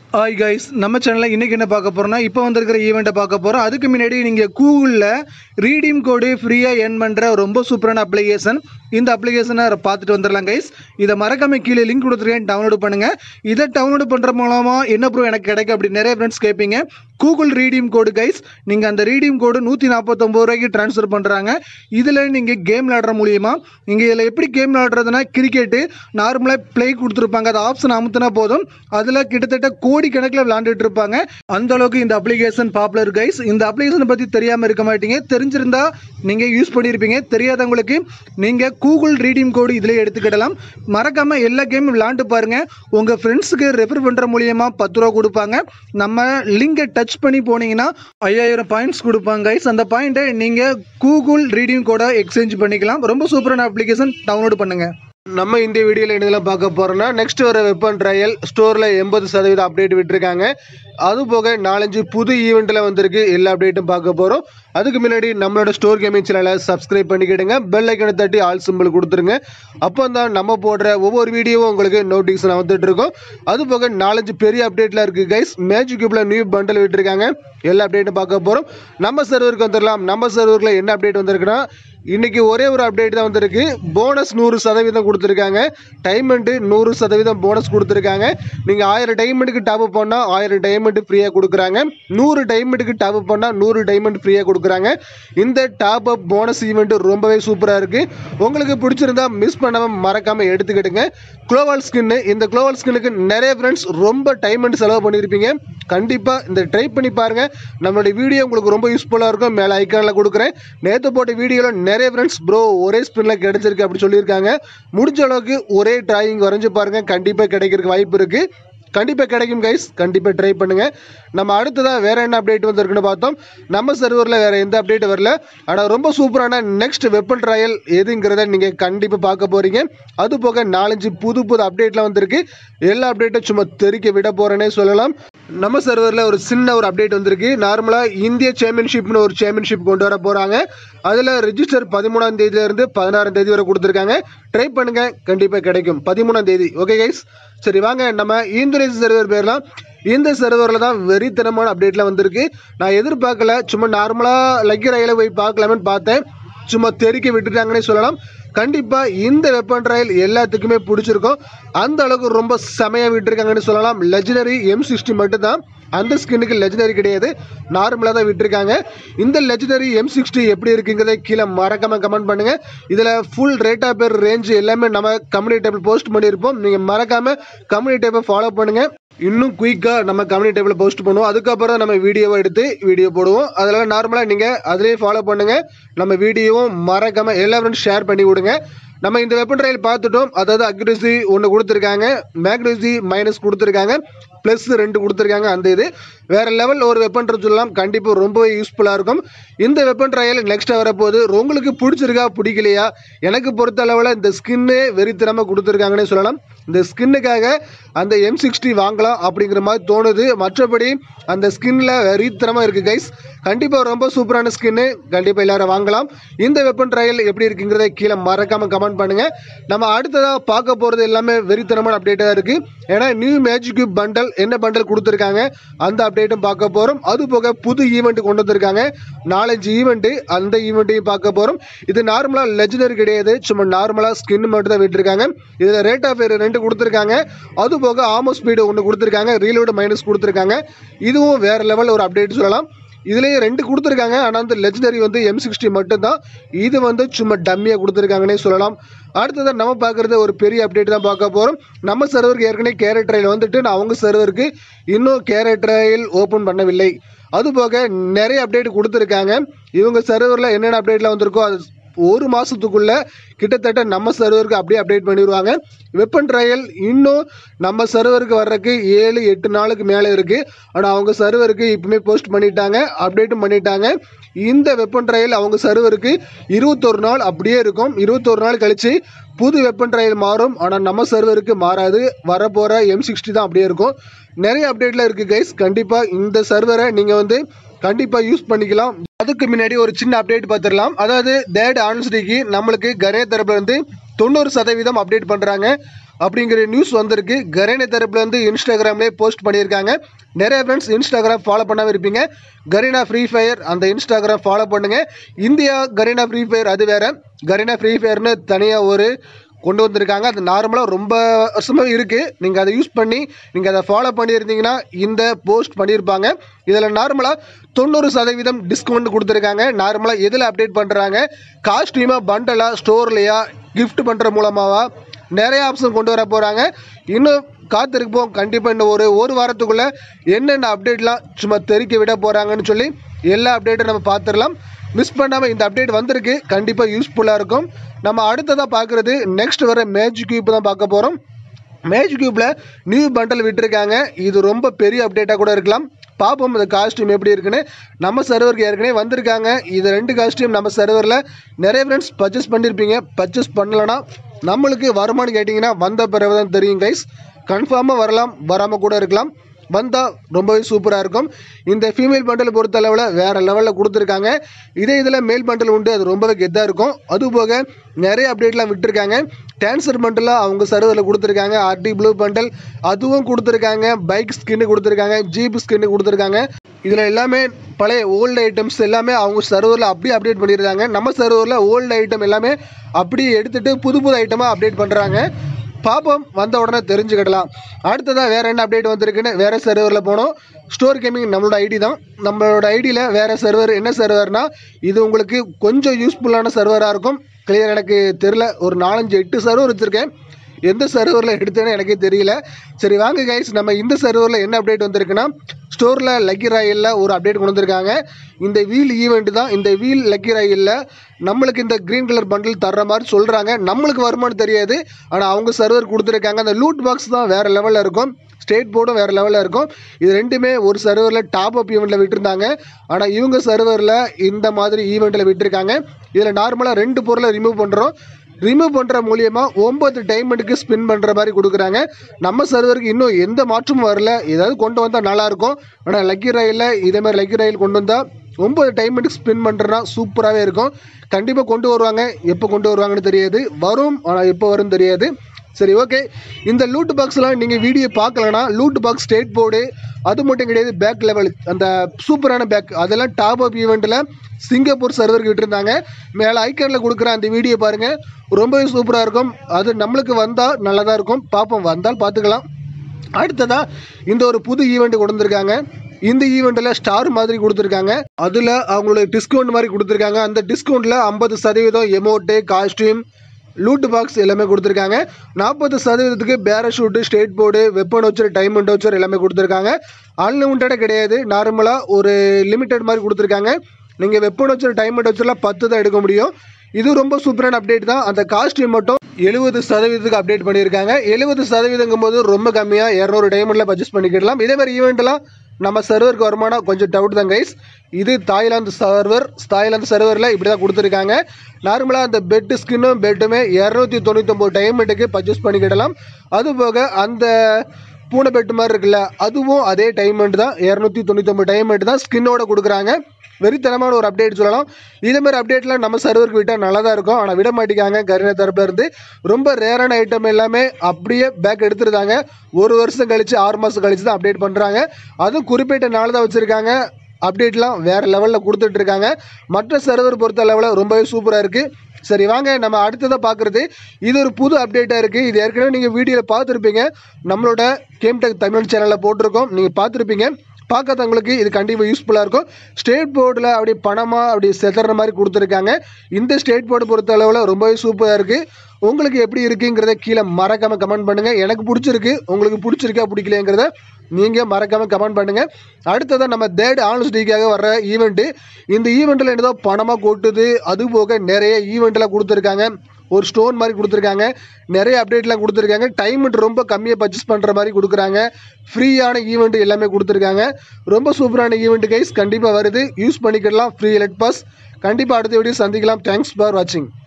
Hi guys, நம்ம சேனலில் இன்றைக்கி என்ன பார்க்க போகிறோம்னா, இப்போ வந்திருக்கிற ஈவெண்ட்டை பார்க்க போகிறோம். அதுக்கு முன்னாடி நீங்கள் கூகுளில் ரீடீம் கோடு ஃப்ரீயாக ஏர்ன் பண்ணுற ரொம்ப சூப்பரான அப்ளிகேஷன். இந்த அப்ளிகேஷனை பார்த்துட்டு வந்துடலாம் கைஸ். இதை மறக்காம கீழே லிங்க் கொடுத்துருக்கேன், டவுன்லோட் பண்ணுங்கள். இதை டவுன்லோட் பண்ணுற மூலமாக என்ன ப்ரோ எனக்கு கிடைக்கும் அப்படி நிறைய ஃப்ரெண்ட்ஸ் கேட்பீங்க. கூகுள் ரீடீம் கோடு கைஸ், நீங்கள் அந்த ரீடீம் கோடு 149 ரூபாய்க்கு ட்ரான்ஸ்ஃபர் பண்ணுறாங்க. இதில் நீங்கள் கேம் விளாடுற மூலியமாக நீங்கள் இதில் எப்படி கேம் விளாடுறதுனா, கிரிக்கெட்டு நார்மலாக ப்ளே கொடுத்துருப்பாங்க. அது ஆப்ஷன் அமுத்தினா போதும், அதில் கிட்டத்தட்ட கோடிக்கணக்கில் விளாண்டுட்டு இருப்பாங்க. அந்த அளவுக்கு இந்த அப்ளிகேஷன் பாப்புலர் கைஸ். இந்த அப்ளிகேஷனை பற்றி தெரியாமல் இருக்க மாட்டீங்க. தெரிஞ்சிருந்தா நீங்கள் யூஸ் பண்ணியிருப்பீங்க. தெரியாதவங்களுக்கு நீங்கள் கூகுள் ரீடீம் கோடு இதில் எடுத்துக்கிடலாம். மறக்காமல் எல்லா கேமும் விளாண்டு பாருங்கள். உங்கள் ஃப்ரெண்ட்ஸுக்கு ரெஃபர் பண்ணுற மூலியமாக 10 ரூபா கொடுப்பாங்க. நம்ம லிங்கை டச் பண்ணி போனீங்கன்னா 5000 பாயிண்ட்ஸ் கொடுப்பாங்க கைஸ். அந்த பாயிண்ட்டை நீங்கள் கூகுள் ரீடீம் கோடை எக்ஸ்சேஞ்ச் பண்ணிக்கலாம். ரொம்ப சூப்பரான அப்ளிகேஷன், டவுன்லோட் பண்ணுங்கள். நம்ம இந்த வீடியோவில் என்னெல்லாம் பார்க்க போகிறோம்னா, நெக்ஸ்ட் வர வெப்பன் ட்ரையல் ஸ்டோரில் 80% அப்டேட் விட்டுருக்காங்க. அது போக 4-5 புது ஈவெண்ட்டில் வந்திருக்கு. எல்லா அப்டேட்டும் பார்க்க போகிறோம். அதுக்கு முன்னாடி நம்மளோட ஸ்டோர் கேமிங் சேனலை சப்ஸ்கிரைப் பண்ணிக்கிடுங்க. பெல் ஐக்கனை தட்டி ஆல் சிம்பிள் கொடுத்துருங்க. அப்போ தான் நம்ம போடுற ஒவ்வொரு வீடியோவும் உங்களுக்கு நோட்டிஃபிகேஷன் வந்துட்டு இருக்கும். அது போக 4-5 பெரிய அப்டேட்லாம் இருக்குது கைஸ். மேஜிக் கியூப்ல நியூ பண்டல் விட்டுருக்காங்க. எல்லா அப்டேட்டும் பார்க்க போகிறோம். நம்ம சர்வருக்கு வந்துடலாம். நம்ம சர்வரில் என்ன அப்டேட் வந்திருக்குன்னா, இன்றைக்கி ஒரே ஒரு அப்டேட் தான் வந்திருக்கு. போனஸ் 100% கொடுத்துருக்காங்க. டைமண்டு 100% போனஸ் கொடுத்துருக்காங்க. நீங்கள் 1000 டைமண்டுக்கு டாப் அப் பண்ணால் 1000 டைமண்டு ஃப்ரீயாக கொடுக்குறாங்க. 100 டைமண்டுக்கு டாப் அப் பண்ணால் 100 டைமண்ட் ஃப்ரீயாக கொடுக்குறாங்க. இந்த டாப் அப் போனஸ் ஈவெண்ட் ரொம்பவே சூப்பராக இருக்குது. உங்களுக்கு பிடிச்சிருந்தா மிஸ் பண்ணாமல் மறக்காமல் எடுத்துக்கிட்டுங்க. குளோவால் ஸ்கின்னு, இந்த குளோவால் ஸ்கின்னுக்கு நிறைய ஃப்ரெண்ட்ஸ் ரொம்ப டைமண்ட் செலவு பண்ணியிருப்பீங்க. கண்டிப்பாக இந்த ட்ரை பண்ணி பாருங்கள். நம்மளுடைய வீடியோ உங்களுக்கு ரொம்ப யூஸ்ஃபுல்லாக இருக்கும். மேலே ஐக்கானில் கொடுக்குறேன். நேற்று போட்ட வீடியோவில் நிறைய ஃப்ரெண்ட்ஸ் ப்ரோ ஒரே ஸ்பின்னில் கிடைச்சிருக்கு அப்படி சொல்லியிருக்காங்க. முடிஞ்ச அளவுக்கு ஒரே டிராயிங் வரைஞ்சி பாருங்கள். கண்டிப்பாக கிடைக்கிறதுக்கு வாய்ப்பு இருக்குது. கண்டிப்பாக கிடைக்கும் கைஸ். கண்டிப்பாக ட்ரை பண்ணுங்கள். நம்ம அடுத்ததாக வேறு என்ன அப்டேட் வந்திருக்குன்னு பார்த்தோம். நம்ம சர்வரில் வேறு எந்த அப்டேட் வரல. ஆனால் ரொம்ப சூப்பரான நெக்ஸ்ட் வெப்பன் ட்ரையல் எதுங்கிறத நீங்கள் கண்டிப்பாக பார்க்க போகிறீங்க. அது போக 4-5 புது அப்டேட்லாம் வந்திருக்கு. எல்லா அப்டேட்டும் சும்மா தெரிக்க விட போகிறேன்னே சொல்லலாம். நம்ம சர்வரில் ஒரு சின்ன ஒரு அப்டேட் வந்திருக்கு. நார்மலாக இந்திய சாம்பியன்ஷிப்னு ஒரு சாம்பியன்ஷிப் கொண்டு வர போகிறாங்க. அதில் ரிஜிஸ்டர் 13ஆம் தேதியிலேருந்து 16ஆம் தேதி வரை கொடுத்துருக்காங்க. ட்ரை பண்ணுங்கள், கண்டிப்பாக கிடைக்கும். 13ஆம் தேதி. ஓகே கைஸ், சரி வாங்க நம்ம இந்தோனேஷியா சர்வர் பேர்லாம். இந்த சர்வரில் தான் வெறித்தனமான அப்டேட்லாம் வந்திருக்கு. நான் எதிர்பார்க்கல. சும்மா நார்மலாக லக்கி ரயில போய் பார்க்கலாமேன்னு பார்த்தேன். சும்மா தெரிக்க விட்டுட்டாங்கன்னே சொல்லலாம். கண்டிப்பாக இந்த வெப்பன் ட்ரையல் எல்லாத்துக்குமே பிடிச்சிருக்கும். அந்த அளவுக்கு ரொம்ப செமையாக விட்டுருக்காங்கன்னு சொல்லலாம். லெஜெண்டரி M60 மட்டும்தான். அந்த ஸ்கின்னுக்கு லெஜெண்டரி கிடையாது, நார்மலாக தான் விட்டுருக்காங்க. இந்த லெஜெண்டரி M60 எப்படி இருக்குங்கிறத கீழே மறக்காமல் கமெண்ட் பண்ணுங்கள். இதில் ஃபுல் ரேட் ஆஃப் பேர் ரேஞ்சு எல்லாமே நம்ம கம்யூனிட்டி டேபிள் போஸ்ட் பண்ணியிருப்போம். நீங்கள் மறக்காமல் கம்யூனிட்டி டேபிள் ஃபாலோ பண்ணுங்கள். இன்னும் குயிக்காக நம்ம கம்யூனிட்டி டேபிள் போஸ்ட் பண்ணுவோம். அதுக்கப்புறம் தான் நம்ம வீடியோவை எடுத்து வீடியோ போடுவோம். அதெல்லாம் நார்மலாக நீங்கள் அதிலே ஃபாலோ பண்ணுங்கள். நம்ம வீடியோவும் மறக்காமல் எல்லா ஃப்ரெண்ட்ஸ் ஷேர் பண்ணி விடுங்க. நம்ம இந்த வெப்பன் ட்ரையல் பார்த்துட்டோம். அதாவது அக்யூரசி 1 கொடுத்துருக்காங்க, மேக்னசி மைனஸ் கொடுத்துருக்காங்க, ப்ளஸ் 2 கொடுத்துருக்காங்க. அந்த இது வேறு லெவல் ஒரு வெப்பன் சொல்லலாம். கண்டிப்பாக ரொம்பவே யூஸ்ஃபுல்லாக இருக்கும். இந்த வெப்பன் ட்ரையல் நெக்ஸ்ட்டாக வரப்போகுது. உங்களுக்கு பிடிச்சிருக்கா பிடிக்கலையா? எனக்கு பொறுத்த அளவில் இந்த ஸ்கின்னு வெறித்தனமாக கொடுத்துருக்காங்கன்னே சொல்லலாம். இந்த ஸ்கின்னுக்காக அந்த M60 வாங்கலாம் அப்படிங்கிற மாதிரி தோணுது. மற்றபடி அந்த ஸ்கின்னில் வெறித்தனமாக இருக்குது கைஸ். கண்டிப்பாக ரொம்ப சூப்பரான ஸ்கின்னு. கண்டிப்பாக எல்லோரும் வாங்கலாம். இந்த வெப்பன் ட்ரையல் எப்படி இருக்குங்கிறத கீழே மறக்காமல் கமெண்ட் பண்ணுங்கள். நம்ம அடுத்ததாக பார்க்க போகிறது எல்லாமே வெறித்தனமான அப்டேட்டாக இருக்குது. ஏன்னா நியூ மேஜிக் கியூப் பண்டல் என்ன பண்டல் கொடுத்துருக்காங்க அந்த அப்டேட்டும் பார்க்க போகிறோம். அது போக புது ஈவெண்ட் கொண்டு வந்திருக்காங்க. 4-5 ஈவெண்ட்டு, அந்த ஈவெண்ட்டையும் பார்க்க போகிறோம். இது நார்மலாக லெஜெண்டரி கிடையாது, சும்மா நார்மலாக ஸ்கின் மட்டும் தான் விட்டுருக்காங்க. இதில் ரேட் ஆஃப் ஃபயர் 2 கொடுத்துருக்காங்க. அது போக ஆமோ ஸ்பீடு 1 கொடுத்துருக்காங்க. ரீலோடு மைனஸ் கொடுத்துருக்காங்க. இதுவும் வேறு லெவல் ஒரு அப்டேட் சொல்லலாம். இதுலேயே 2 கொடுத்துருக்காங்க. ஆனால் அந்த லெஜெண்டரி M60 மட்டும்தான். இது சும்மா டம்மியாக கொடுத்துருக்காங்கன்னே சொல்லலாம். அடுத்ததாக நம்ம பார்க்குறது ஒரு பெரிய அப்டேட் தான் பார்க்க போகிறோம். நம்ம சர்வருக்கு ஏற்கனவே கேரட் ட்ரையல் வந்துட்டு நான் அவங்க சர்வருக்கு இன்னும் கேரட் ட்ரையல் ஓப்பன் பண்ணவில்லை. அதுபோக நிறைய அப்டேட் கொடுத்துருக்காங்க. இவங்க சர்வரில் என்னென்ன அப்டேட்லாம் வந்திருக்கோ அது ஒரு மாதத்துக்குள்ளே கிட்டத்தட்ட நம்ம சர்வருக்கு அப்படியே அப்டேட் பண்ணிடுவாங்க. வெப்பன் ட்ரையல் இன்னும் நம்ம சர்வருக்கு வர்றதுக்கு 7-8 நாளுக்கு மேலே இருக்குது. ஆனால் அவங்க சர்வருக்கு இப்போமே போஸ்ட் பண்ணிட்டாங்க, அப்டேட்டும் பண்ணிட்டாங்க. இந்த வெப்பன் ட்ரையல் அவங்க சர்வருக்கு 21 நாள் அப்படியே இருக்கும். 21 நாள் கழித்து புது வெப்பன் ட்ரையல் மாறும். ஆனால் நம்ம சர்வருக்கு மாறாது. வரப்போகிற M60 தான் அப்படியே இருக்கும். நிறைய அப்டேட்லாம் இருக்குது கைஸ். கண்டிப்பாக இந்த சர்வரை நீங்கள் கண்டிப்பாக யூஸ் பண்ணிக்கலாம். அதுக்கு முன்னாடி ஒரு சின்ன அப்டேட் பார்த்துடலாம். அதாவது தேர்ட் ஆனிவர்சரிக்கு நம்மளுக்கு கரே தரப்புலேருந்து 90% அப்டேட் பண்ணுறாங்க. அப்படிங்கிற நியூஸ் வந்திருக்கு. கரீனா தரப்புலேருந்து இன்ஸ்டாகிராம்லேயே போஸ்ட் பண்ணியிருக்காங்க. நிறைய ஃப்ரெண்ட்ஸ் இன்ஸ்டாகிராம் ஃபாலோ பண்ணாமல் இருப்பீங்க. கரீனா ஃப்ரீ ஃபயர் அந்த இன்ஸ்டாகிராம் ஃபாலோ பண்ணுங்கள். இந்தியா கரீனா ஃப்ரீ ஃபயர் அது வேறு. கரீனா ஃப்ரீ ஃபயர்னு தனியாக ஒரு கொண்டு வந்திருக்காங்க. அது நார்மலாக ரொம்ப வருஷமாக இருக்குது. நீங்கள் அதை யூஸ் பண்ணி நீங்கள் அதை ஃபாலோ பண்ணியிருந்தீங்கன்னா இந்த போஸ்ட் பண்ணியிருப்பாங்க. இதில் நார்மலாக 90% டிஸ்கவுண்ட் கொடுத்துருக்காங்க. நார்மலாக எதில் அப்டேட் பண்ணுறாங்க, காஸ்ட்யூமாக பண்டலாக ஸ்டோர்லையா கிஃப்ட் பண்ணுற மூலமாவா நிறைய ஆப்ஷன் கொண்டு வர போகிறாங்க. இன்னும் காத்திருப்போம். கண்டிப்பாக இன்னும் ஒரு வாரத்துக்குள்ளே என்னென்ன அப்டேட்லாம் சும்மா தெரிக்க விட போகிறாங்கன்னு சொல்லி எல்லா அப்டேட்டும் நம்ம பார்த்துடலாம். மிஸ் பண்ணாமல் இந்த அப்டேட் வந்திருக்கு. கண்டிப்பாக யூஸ்ஃபுல்லாக இருக்கும். நம்ம அடுத்ததாக பார்க்குறது நெக்ஸ்ட் வர மேஜிக் கியூப் தான் பார்க்க போகிறோம். மேஜிக் கியூப்பில் நியூ பண்டல் விட்டுருக்காங்க. இது ரொம்ப பெரிய அப்டேட்டாக கூட இருக்கலாம். பார்ப்போம் இந்த காஸ்ட்யூம் எப்படி இருக்குன்னு. நம்ம சர்வருக்கு ஏற்கனவே வந்திருக்காங்க. இது 2 காஸ்ட்யூம் நம்ம சர்வரில் நிறைய ஃப்ரெண்ட்ஸ் பர்ச்சேஸ் பண்ணியிருப்பீங்க. பர்ச்சேஸ் பண்ணலன்னா நம்மளுக்கு வருமானு கேட்டிங்கன்னா வந்த பிறகு தான் தெரியும் கைஸ். கன்ஃபார்மாக வரலாம், வராமல் கூட இருக்கலாம். வந்தால் ரொம்பவே சூப்பராக இருக்கும். இந்த ஃபீமேல் பண்டல் பொறுத்த அளவில் வேறு லெவலில் கொடுத்துருக்காங்க. இதில் மேல் பண்டல் உண்டு, அது ரொம்பவே கெத்தாக இருக்கும். அதுபோக நிறைய அப்டேட்லாம் விட்டுருக்காங்க. டான்சர் பண்டலாக அவங்க சர்வரில் கொடுத்துருக்காங்க. ஆர்டி ப்ளூ பண்டல் அதுவும் கொடுத்துருக்காங்க. பைக் ஸ்கின்னு கொடுத்துருக்காங்க. ஜீப் ஸ்கின்னு கொடுத்துருக்காங்க. இதில் எல்லாமே பழைய ஓல்டு ஐட்டம்ஸ் எல்லாமே அவங்க சர்வரில் அப்படியே அப்டேட் பண்ணியிருக்காங்க. நம்ம சர்வரில் ஓல்டு ஐட்டம் எல்லாமே அப்படியே எடுத்துகிட்டு புது ஐட்டமாக அப்டேட் பண்ணுறாங்க. பார்ப்போம், வந்த உடனே தெரிஞ்சுக்கிடலாம். அடுத்ததாக வேறு என்ன அப்டேட் வந்திருக்குன்னு வேறு சர்வரில் போனோம். ஸ்டோர் கேமிங் நம்மளோட ஐடி தான். நம்மளோட ஐடியில் வேறு சர்வர் என்ன சர்வர்னால் இது உங்களுக்கு கொஞ்சம் யூஸ்ஃபுல்லான சர்வராக இருக்கும். கிளியர் எனக்கு தெரில. ஒரு 4-5-8 சர்வர் வச்சுருக்கேன். எந்த சர்வரில் எடுத்தேன்னு எனக்கே தெரியல. சரி வாங்க கைஸ், நம்ம இந்த சர்வரில் என்ன அப்டேட் வந்திருக்குன்னா ஸ்டோரில் லக்கி ராயலில் ஒரு அப்டேட் கொண்டு வந்திருக்காங்க. இந்த வீல் ஈவெண்ட் தான். இந்த வீல் லக்கி ராயலில் நம்மளுக்கு இந்த க்ரீன் கலர் பண்டில் தர்ற மாதிரி சொல்கிறாங்க. நம்மளுக்கு வருமானு தெரியாது. ஆனால் அவங்க சர்வர் கொடுத்துருக்காங்க. அந்த லூட் பாக்ஸ் தான் வேறு லெவலில் இருக்கும். ஸ்டேட் போர்டும் வேறு லெவலில் இருக்கும். இது ரெண்டுமே ஒரு சர்வரில் டாப் அப் ஈவெண்ட்டில் விட்டுருந்தாங்க. ஆனால் இவங்க சர்வரில் இந்த மாதிரி ஈவெண்ட்டில் விட்டுருக்காங்க. இதில் நார்மலாக 2 பொருளை ரிமூவ் பண்ணுறோம். ரிமூவ் பண்ணுற மூலியமாக 9 டைமண்டுக்கு ஸ்பின் பண்ணுற மாதிரி கொடுக்குறாங்க. நம்ம சர்வருக்கு இன்னும் எந்த மாற்றமும் வரல. ஏதாவது கொண்டு வந்தால் நல்லாயிருக்கும். ஆனால் லக்கி ராயலில் இதே மாதிரி லக்கி ராயல் கொண்டு வந்தால் 9 டைமண்டுக்கு ஸ்பின் பண்ணுறனா சூப்பராகவே இருக்கும். கண்டிப்பாக கொண்டு வருவாங்க. எப்போ கொண்டு வருவாங்கன்னு தெரியாது. வரும், ஆனால் எப்போ வரும்னு தெரியாது. சரி ஓகே, இந்த லூட் பாக்ஸ்லாம் நீங்கள் வீடியோ பார்க்கலன்னா லூட் பாக்ஸ் ஸ்டேட் போர்டு அது மட்டும் கிடையாது, பேக் லெவல் அந்த சூப்பரான பேக் அதெல்லாம் டாப் அப் ஈவெண்ட்டில் சிங்கப்பூர் சர்வருக்கு விட்டுருந்தாங்க. மேலே ஐக்கனில் கொடுக்குற அந்த வீடியோ பாருங்கள், ரொம்பவே சூப்பராக இருக்கும். அது நம்மளுக்கு வந்தால் நல்லதாக இருக்கும். பார்ப்போம், வந்தால் பார்த்துக்கலாம். அடுத்ததாக இந்த ஒரு புது ஈவெண்ட் கொண்டு வந்திருக்காங்க. இந்த ஈவெண்ட்டில் ஸ்டார் மாதிரி கொடுத்துருக்காங்க. அதில் அவங்களோட டிஸ்கவுண்ட் மாதிரி கொடுத்துருக்காங்க. அந்த டிஸ்கவுண்ட்டில் 50% எமோட்டு, காஸ்டியூம், லூட் பாக்ஸ் எல்லாமே கொடுத்துருக்காங்க. 40% parachute, skateboard, weapon voucher, diamond voucher எல்லாமே கொடுத்துருக்காங்க. அன்லிமிட்டடாக கிடையாது, நார்மலாக ஒரு லிமிட்டட் மாதிரி கொடுத்துருக்காங்க. நீங்கள் வெப்பன் வச்சர், டைமண்ட் வச்சரில் 10 தான் எடுக்க முடியும். இது ரொம்ப சூப்பரான அப்டேட் தான். அந்த காஸ்ட்யூம் மட்டும் 70% அப்டேட் பண்ணியிருக்காங்க. 70%ங்கும் போது ரொம்ப கம்மியாக 200 டைமண்டில் பர்ச்சேஸ் பண்ணிக்கிடலாம். இதே மாதிரி ஈவெண்ட்லாம் நம்ம சர்வருக்கு வருமானம் கொஞ்சம் டவுட் தான் கைஸ். இது தாய்லாந்து சர்வரில் இப்படி தான் கொடுத்துருக்காங்க. நார்மலாக அந்த பெட்டு ஸ்கின்னும் பெட்டுமே 299 டைமண்டுக்கு பர்ச்சேஸ் பண்ணிக்கிடலாம். அதுபோக அந்த பூனை பெட்டு மாதிரி இருக்குல்ல, அதுவும் அதே டைமண்ட் தான், 299 டைமண்ட் தான் ஸ்கின்னோட கொடுக்குறாங்க. வெறித்தனமான ஒரு அப்டேட் சொல்லலாம். இதேமாதிரி அப்டேட்லாம் நம்ம சர்வருக்கு விட்டால் நல்லா தான் இருக்கும். ஆனால் விட மாட்டேங்காங்க. கரீனா தரப்புல இருந்து ரொம்ப ரேரான ஐட்டம் எல்லாமே அப்படியே பேக் எடுத்துருந்தாங்க. 1 வருஷம் கழிச்சு 6 மாதம் கழிச்சு தான் அப்டேட் பண்ணுறாங்க. அதுவும் குறிப்பிட்ட நாள் தான் வச்சுருக்காங்க. அப்டேட்லாம் வேறு லெவலில் கொடுத்துட்ருக்காங்க. மற்ற சர்வர் பொறுத்த லெவலில் ரொம்பவே சூப்பராக இருக்குது. சரி வாங்க, நம்ம அடுத்ததாக பார்க்குறது இது ஒரு புது அப்டேட்டாக இருக்குது. இது ஏற்கனவே நீங்கள் வீடியோவில் பார்த்துருப்பீங்க. நம்மளோட கேம்டெக் தமிழ் சேனலில் போட்டிருக்கோம், நீங்கள் பார்த்துருப்பீங்க. பார்க்காதவங்களுக்கு இது கண்டிப்பாக யூஸ்ஃபுல்லாக இருக்கும். ஸ்டேட் போர்டில் அப்படி பணமாக அப்படி செதற மாதிரி கொடுத்துருக்காங்க. இந்த ஸ்டேட் போர்டு பொறுத்த அளவில் ரொம்பவே சூப்பராக இருக்குது. உங்களுக்கு எப்படி இருக்குங்கிறத கீழே மறக்காமல் கமெண்ட் பண்ணுங்கள். எனக்கு பிடிச்சிருக்கு, உங்களுக்கு பிடிச்சிருக்கா பிடிக்கலைங்கிறத நீங்கள் மறக்காமல் கமெண்ட் பண்ணுங்கள். அடுத்ததான் நம்ம தேர்ட் ஆன்ஸ்டிக்காக வர்ற ஈவெண்ட்டு. இந்த ஈவெண்ட்டில் என்னதோ பணமாக கொட்டுது. அதுபோக நிறைய ஈவெண்ட்டெலாம் கொடுத்துருக்காங்க. ஒரு ஸ்டோன் மாதிரி கொடுத்துருக்காங்க. நிறைய அப்டேட்லாம் கொடுத்துருக்காங்க. டைமண்ட் ரொம்ப கம்மியாக பர்ச்சேஸ் பண்ணுற மாதிரி கொடுக்குறாங்க. ஃப்ரீயான ஈவெண்ட் எல்லாமே கொடுத்துருக்காங்க. ரொம்ப சூப்பரான ஈவெண்ட் கைஸ், கண்டிப்பாக வருது. யூஸ் பண்ணிக்கலாம். Free elite pass. கண்டிப்பாக அடுத்த வீடியோ சந்திக்கலாம். தேங்க்ஸ் ஃபார் வாட்சிங்.